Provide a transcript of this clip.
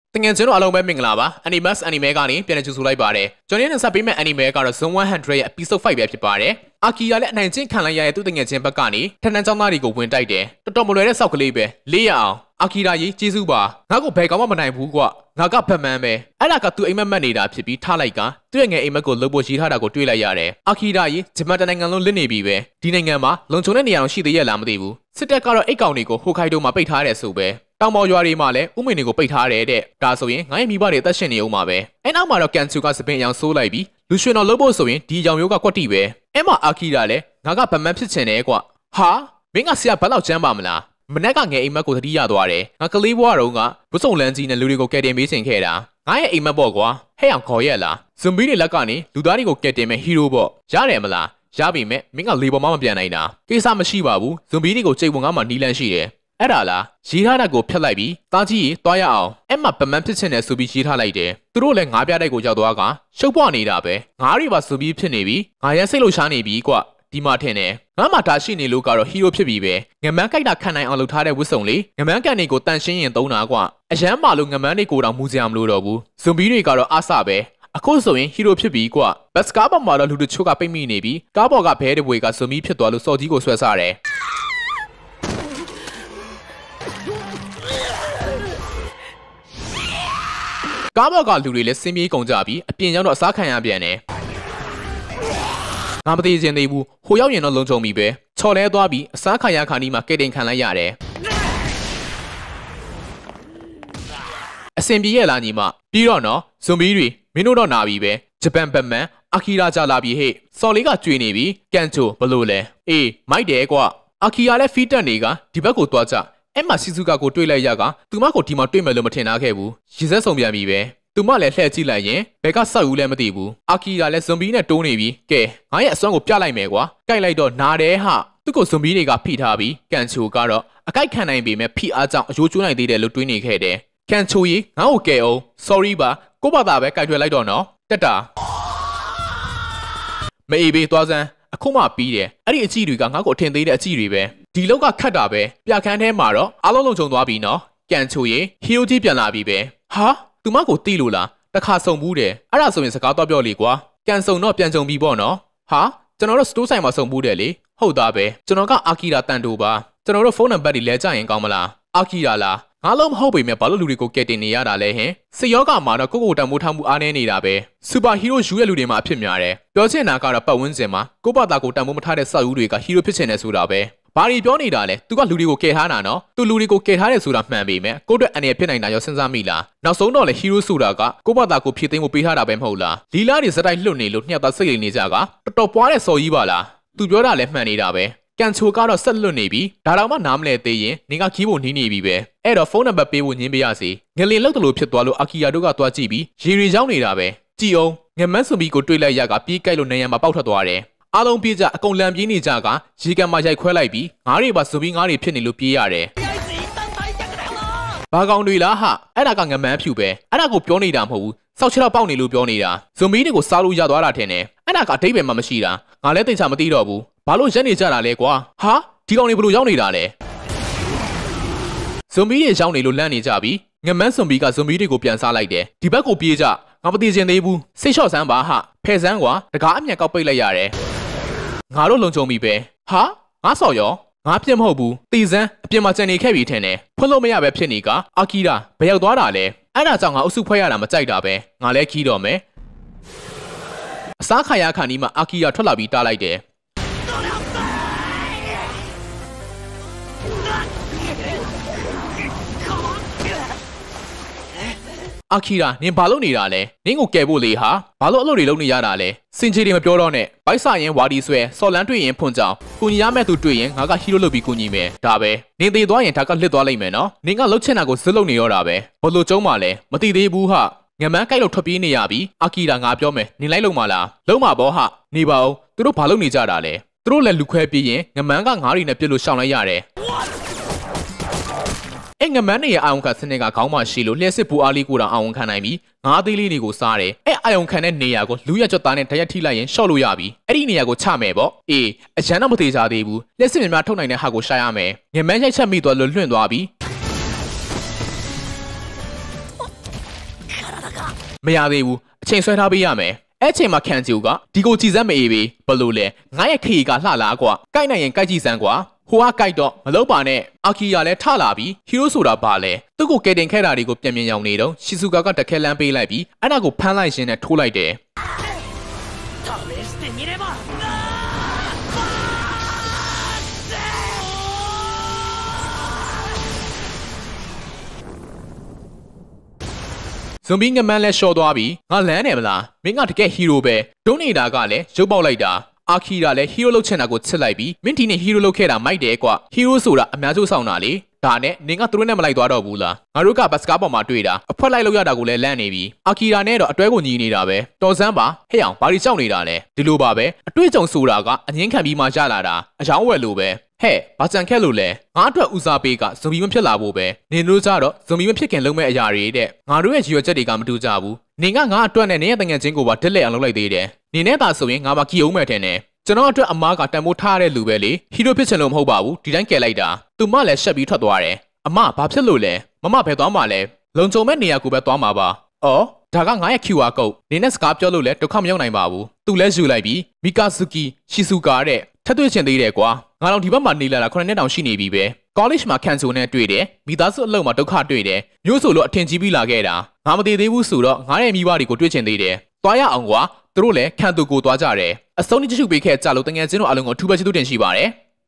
တငယ်ချင်းတို့အားလုံးပဲမင်္ဂလာပါ Animus Anime ကနေပြန်လည်ကြိုဆိုလိုက်ပါတယ်ကျွန်တော်နဲ့ဆက်ပေးမဲ့ Anime ကတော့ Zone 100ရဲ့ Episode 5ပဲဖြစ်ပါတယ်အာကီယာလည်းအနိုင်ကျင့်ခံလိုက်ရတဲ့သူတငယ်ချင်းဘက်ကနေထန်းထန်းကျောင်းသားတွေကိုဝင်တိုက်တယ်တော်မလွယ်တဲ့စောက်ကလေးပဲလေးရအောင်အာကီယာကြီးကျေးဇူးပါငါ့ကိုဘယ်ကောင်မှမနိုင်ဘူးကွာငါကဖက်မှန်းပဲအဲ့ဒါကသူအိမ်မက်နေတာဖြစ်ပြီးထားလိုက်ကသူ့ရဲ့ငယ်အိမ်မက်ကိုလှုပ်ဖို့ရှိထားတာကိုတွေးလိုက်ရတယ်အာကီယာကြီးဂျပန်တနိုင်ငံလုံးလစ်နေပြီပဲဒီနိုင်ငံမှာလုံခြုံတဲ့နေရာတော့ရှိသေးရဲ့လားမသိဘူးစစ်တပ်ကတော့အိတ်ကောင်တွေကိုဟိုခိုင်ဒိုမှာပိတ်ထားတယ်ဆိုပဲတောင်ပေါ်ရွာတွေမှာလည်းဥမင်တွေကိုပိတ်ထားတယ်တဲ့ဒါဆိုရင်ငါရဲ့မိဘတွေအသက်ရှင်နေအောင်ပါပဲအဲ့နောက်မှာတော့ကန်ချူကစပင်အယောင်ဆိုးလိုက်ပြီးလူရွှေတော်လှုပ်ဖို့ဆိုရင်ဒီအယောင်မျိုးကကွက်တိပဲအဲ့မှာအာကီယာလည်းငါကဗမန်ဖြစ်ချင်တယ်ကွာဟာမင်းကဆရာဘက်လောက်ကျမ်းပါမလားမနက်ကငယ်အိမ်မက်ကိုသတိရသွားတယ်ငါကလေးဘွားတုန်းကဝစုံလန်းကြီးနဲ့လူတွေကိုကယ်တင်ပေးချင်ခဲ့တာငါရဲ့အိမ်မက်ပေါ့ကွာဟဲ့အောင်ခေါ်ရက်လားဇွန်ဘီတွေလက်ကနေလူသားတွေကိုကယ်တင်မဲ့ဟီးရိုးပေါ့ရတယ်မလားရပြီမဲ့မင်းကလေပေါ်မှာမပြန်နိုင်တာကိစ္စမရှိပါဘူးဇွန်ဘီတွေကိုချိန်ပုံကမှနီးလန်းရှိတယ်အဲ့ဒါလားရေးထားတဲ့ကိုဖျက်လိုက်ပြီးတာကြီးရေတွားရအောင်အဲ့မှာဗမန်ဖြစ်ချင်တယ်ဆိုပြီးရေးထားလိုက်တယ်သူတို့လည်းငါးပြတိုက်ကိုရောက်သွားကရှုပ်ပွားနေတာပဲငါးတွေပါဆိုပြီးဖြစ်နေပြီငါရဲစိတ်လှုပ်ရှားနေပြီကွဒီမှာထင်တယ်ငါမှဒါရှိနေလို့ကတော့ဟီးရိုးဖြစ်ပြီပဲငမန်းကြိုက်တာခံနိုင်အောင်လုပ်ထားတဲ့ဝတ်စုံလေးငမန်းကန်တွေကိုတန်ရှင်းရင်သုံးတာကွအရန်ပါလို့ငမန်းတွေကိုတော့မူစရာမလိုတော့ဘူးဇွန်ဘီတွေကတော့အားစပဲအခုဆိုရင်ဟီးရိုးဖြစ်ပြီကွဘတ်စကားပေါ်မှာတော့လူတချို့ကပိတ်မိနေပြီကားပေါ်ကဘဲတပွေကဇွန်ဘီဖြစ်သွားလို့စော်ကြီးကိုဆွဲစားတယ်ကားပေါ်ကလူတွေလည်းစင်းပြေးကုန်ကြပြီးအပြင်ရောက်တော့အစားခံရပြန်တယ်ငါမသိချင်သေးဘူးဟိုရောက်ရင်တော့လုံခြုံပြီပဲချော်လဲသွားပြီးအစားခံရခါနီးမှာကဲတင်ခံလိုက်ရတယ်အစင်ပြေးရလားညီမပြီးတော့နော်ဇွန်ဘီတွေမင်းတို့တော့နာပြီပဲဂျပန်ဘက်မန်အာကီရာကြလာပြီဟဲ့စော်လေးကကျွေးနေပြီကန်ချိုဘလို့လဲအေးမိုက်တယ်ကွာအာကီရာလည်းဖီတက်နေကဒီဘက်ကိုသွားကြအဲ့မှာစီဇူကာကိုတွေးလိုက်ရကသူမကိုဒီမှာတွေးမယ်လို့မထင်ထားခဲ့ဘူးရေစက်ဆုံပြန်ပြီပဲသူမလည်းလှည့်ကြည့်လိုက်ရင်ဘယ်ကဆောက်ဦးလဲမသိဘူးအာကီယာလည်းဇွန်ဘီနဲ့တိုးနေပြီကဲငါရဲ့အစွမ်းကိုပြလိုက်မယ်ကွာကြိုက်လိုက်တော့နာတယ်ဟာသူ့ကိုဇွန်ဘီတွေကဖိထားပြီးကန်ချိုကတော့အကြိုက်ခံနိုင်ပေမဲ့ဖိအားကြောင့်အယိုးကျိုးနိုင်သေးတယ်လို့တွေးနေခဲ့တယ်ကန်ချိုကြီးငါ့ကိုကဲအောင် sorry ပါကိုဘာသာပဲကြိုက်ထွေလိုက်တော့နော်တက်တာမအေးဘေးသွားစမ်းအခုမှပြီးတယ်အဲ့ဒီအကြည့်တွေကငါ့ကိုအထင်သေးတဲ့အကြည့်တွေပဲဒီလောက်ကခတ်တာပဲပြခန်းထဲမှာတော့အားလုံးလုံခြုံသွားပြီနော်ကန်ချိုကြီးဟီယိုကြီးပြန်လာပြီပဲဟာသူမကိုတီးလို့လားတခါစုံဘူးတယ်အဲ့ဒါဆိုရင်စကားတော့ပြောလေကွာကန်စုံတော့ပြန်စုံပြီပေါ့နော်ဟာကျွန်တော်တို့စတိုးဆိုင်မှာစုံဘူးတယ်လေဟုတ်သားပဲကျွန်တော်ကအာကီရာတန်တိုပါကျွန်တော်တို့ဖုန်းနံပါတ်တွေလဲကြရင်ကောင်းမလားအာကီရာလားငါလုံးမဟုတ်ပေမဲ့ဘာလို့လူတွေကိုကယ်တင်နေရတာလဲဟင်စစ်ယောဂမှာတော့ကိုတန်မိုးထားမှုအားနည်းနေတာပဲစူပါဟီးရိုးယူရဲ့လူတွေမှာအဖြစ်များတယ်ပြောချင်တာကတော့ပတ်ဝန်းကျင်မှာကိုဘာသာကိုတန်မိုးမထားတဲ့ဆောက်ဦးတွေကဟီးရိုးဖြစ်ချင်တယ်ဆိုတာပဲဘာတွေပြောနေတာလဲသူကလူတွေကိုကယ်ထားတာနော်သူလူတွေကိုကယ်ထားတယ်ဆိုတာမှန်ပေမဲ့ကိုအတွက်အနေနဲ့ဖြစ်နိုင်တာရောစဉ်းစားမိလားနောက်ဆုံးတော့လေဟီးရိုးဆိုတာကကိုဘာသာကိုဖြည့်သိမ်းဖို့ပေးထားတာပဲမဟုတ်လားလီလာတွေစတိုက်လွတ်နေလို့နှစ်ယောက်သားစိတ်လိမ်နေကြကတော်တော်ပွားတဲ့စော်ကြီးပါလားသူပြောတာလည်းမှန်နေတာပဲကန်ချိုကတော့ဆက်လွတ်နေပြီဒါတော့မှနားမလဲသေးရင်နင်ကခီးဖို့နီးနေပြီပဲအဲ့တော့ဖုန်းနံပါတ်ပေးဖို့ညင်းပေးရစီငလင်လောက်တလို့ဖြစ်သွားလို့အာကီယာတို့ကသွားကြည့်ပြီးရေတွေရောက်နေတာပဲကြည်အောင်ငမန်းစွန်ဘီကိုတွေးလိုက်ရကပြေးကြိုက်လို့နေရမှာပေါက်ထွက်သွားတယ်အားလုံးပြေးကြအကုန်လန်ပြေးနေကြကရေကန်မှာရိုက်ခွဲလိုက်ပြီးငါးတွေပါစွန်ဘီငါးတွေဖြစ်နေလို့ပြေးရတယ်ဘာကောင်တွေလားဟာအဲ့ဒါကငမန်းဖြူပဲအဲ့ဒါကိုပြောနေတာမဟုတ်ဘူးစောက်ချတော့ပေါက်နေလို့ပြောနေတာဇွန်ဘီတွေကိုစားလို့ရသွားတာထင်တယ်အဲ့ဒါကအတိတ်ပဲမှမရှိတာငါလည်းသိချာမသိတော့ဘူးဘာလို့ရက်နေကြတာလဲကွာဟာဒီကောင်တွေဘလို့ရောက်နေတာလဲဇွန်ဘီတွေရောက်နေလို့လန့်နေကြပြီငမန်းဇွန်ဘီကဇွန်ဘီတွေကိုပြန်စားလိုက်တယ်ဒီဘက်ကိုပြေးကြငါမသိချင်သေးဘူးစိတ်လျှော့စမ်းပါဟာဖဲစမ်းကွာတကားအမြန်ကောက်ပိတ်လိုက်ရတယ်ငါတို့လုံခြုံပြီပဲဟာငါဆော်ရောငါပြစ်မဟုတ်ဘူးတီစမ်းအပြင်မှာကြံနေခဲ့ပြီထင်တယ်ဖွင့်လို့မရပဲဖြစ်နေကအာကီရာဘယ်ရောက်သွားတာလဲအဲ့ဒါကြောင့်ငါအုပ်စုဖွဲ့ရတာမကြိုက်တာပဲငါလဲခီးတော့မယ်အစားခါရခါနီးမှာအာကီရာထွက်လာပြီးတားလိုက်တယ်အာကီရာနင်ဘာလုပ်နေတာလဲနင်းကိုကယ်ဖို့လေဟာဘာလို့အလုပ်တွေလုပ်နေရတာလဲစင်ချီတွေမပြောတော့နဲ့ဘိုက်ဆာရင်ဝါဒီဆွဲစော်လန်းတွေ့ရင်ဖွင့်ကြောင်းကုညီရမဲ့သူတွေ့ရင်ငါကဟီးရိုးလုပ်ပြီးကုညီမယ်ဒါပဲနင်သေးသွားရင်ဒါကလှစ်သွားလိမ့်မယ်နော်နင်ကလှုပ်ချင်တာကိုဇစ်လုပ်နေတော့တာပဲဘလို့ကျုံးပါလဲမသိသေးဘူးဟာငမန်းကြိုက်လို့ထွက်ပြေးနေရပြီအာကီရာငါပြောမယ်နင်လိုက်လုံမလားလုံမှာပေါ့ဟာနေပါဦးသူတို့ဘာလုပ်နေကြတာလဲသူတို့လည်းလူခွဲပြေးရင်ငမန်းကငါးရီနဲ့ပြစ်လို့ရှောင်လိုက်ရတယ်အဲ့ငမန်းနေရဲ့အာယုံခံစနစ်ကခေါင်းမရှိလို့လျှက်စစ်ပူအားလေးကိုတောင်အာယုံခံနိုင်ပြီးငါးသေးလေးတွေကိုစားတယ်အဲ့အာယုံခံတဲ့နေရာကိုလူရကြွသားနဲ့ဓာတ်ရိုက်ထိလိုက်ရင်ရှော့လို့ရပြီအဲ့ဒီနေရာကိုချမယ်ပေါ့အေးအရန်တော့မသေးကြသေးဘူးလျှက်စစ်များများထုတ်နိုင်တဲ့ဟာကိုရှာရမယ်ငမန်းရိုက်ချက်မိသွားလို့လွင့်သွားပြီမရသေးဘူးအချိန်ဆွဲထားပေးရမယ်အဲ့ချိန်မှာခန့်ကျူကဒီကိုကြည်စမ်းမအေးပြီဘလို့လဲငါရဲ့ခရီးကလှလာကွာကိုက်နိုင်ရင်ကိုက်ကြည့်စမ်းကွာဟိုကကိုက်တော့မလုပ်ပါနဲ့အာကီယာလည်းထလာပြီးဟီရိုဆိုတာဘာလဲသူ့ကိုကယ်တင်ခဲ့တာတွေကိုပြန်မြင်ရောင်နေတော့ရှီဆူကာကတခဲလန်းပေးလိုက်ပြီးအဲ့ဒါကိုဖမ်းလိုက်ရင်းနဲ့ထိုးလိုက်တယ်ဇွန်ဘီငမန်းလဲရှော့သွားပြီးငါလန်းနေမလားမင်းကတကယ်ဟီရိုပဲဒုံနေတာကလည်းရုပ်ပေါက်လိုက်တာအာခီရာလည်းဟီရိုလုတ်ချင်တာကိုချစ်လိုက်ပြီးမင်းဒီနေ့ဟီရိုလုတ်ခဲ့တာမိုက်တယ်ကွာဟီရိုဆိုတာအများကျိုးဆောင်တာလေဒါနဲ့နင်ကသူတို့နဲ့မလိုက်သွားတော့ဘူးလားငါတို့ကဘတ်စကားပေါ်မှာတွေ့တာအဖွက်လိုက်လို့ရတာကိုလည်းလန့်နေပြီအာခီရာနဲ့တော့အတွဲကိုညီနေတာပဲတော်စမ်းပါဟဲ့အောင်ဘာတွေကြောက်နေတာလဲဒီလိုပါပဲအတွေ့အကြုံဆိုတာကအငင်းခံပြီးမှရလာတာအယောင်းဝယ်လို့ပဲဟဲ့ဘာကြံခက်လို့လဲငါအတွက်ဦးစားပေးကဇွန်ဘီမဖြစ်လာဖို့ပဲနင်တို့ကြတော့ဇွန်ဘီမဖြစ်ခင်လုံးမဲ့အရာတွေတဲ့ငါတို့ရဲ့ရည်ရွယ်ချက်တွေကမတူကြဘူးနင်ကငါအတွက်နဲ့နင်ရဲ့တငယ်ချင်းကိုပါတက်လက်အောင်လုပ်လိုက်သေးတယ်နင်နဲ့သာဆိုရင်ငါမကြည့်အောင်မဲ့တယ်နဲ့ကျွန်တော်အတွက်အမားကတန်ဖိုးထားတဲ့လူပဲလေဟီရိုဖြစ်ချင်လို့မဟုတ်ပါဘူးဒီတိုင်းကယ်လိုက်တာသူမလည်းရှက်ပြီးထွက်သွားတယ်အမဘာဖြစ်လို့လဲမမဘယ်သွားမှာလဲလုံခြုံမဲ့နေရာကိုပဲသွားမှာပါအော်ဒါကငါရဲ့ QR code နင်းနဲ့စကားပြောလို့လဲဒုက္ခမရောက်နိုင်ပါဘူးသူလဲယူလိုက်ပြီးမီကာဆူကီရှီဆူကာတဲ့ထပ်တွေ့ချင်သေးတယ်ကွာငါတော့ဒီဘက်မှာနေလာတာ9နှစ်တောင်ရှိနေပြီပဲ college မှာကန်ဆိုနဲ့တွေ့တယ်မိသားစုအလုပ်မှာဒုက္ခတွေ့တယ်မျိုးဆိုလို့အထင်ကြီးပြီးလာခဲ့တာငါမသေးသေးဘူးဆိုတော့ငါရဲ့မိဘတွေကိုတွေ့ချင်သေးတယ်သွားရအောင်ကွာသူတို့လည်းခံသူကိုသွားကြတယ်အစုံကြီးချစ်ပေးခဲ့ကြလို့တငယ်ချင်းတို့အလုံးကိုထူပဲချစ်သူတင်ရှိပါတယ်